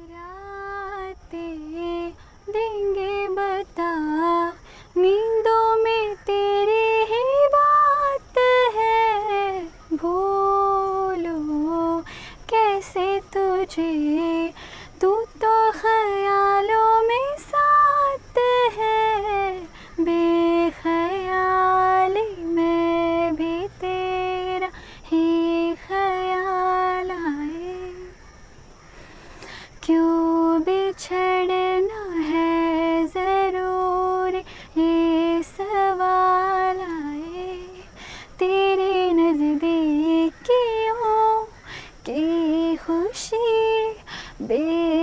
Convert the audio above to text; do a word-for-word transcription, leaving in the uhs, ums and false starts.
रातें देंगे बता, नींदों में तेरी ही बात है, भूलो कैसे तुझे, तू तो ख्यालों में साथ है, बेख्याली में भी तेरा ही ख्याल आए, क्यों बिछड़ना है ज़रूरी ये सवाल आए, तेरे नज़दीकियों की खुशी बे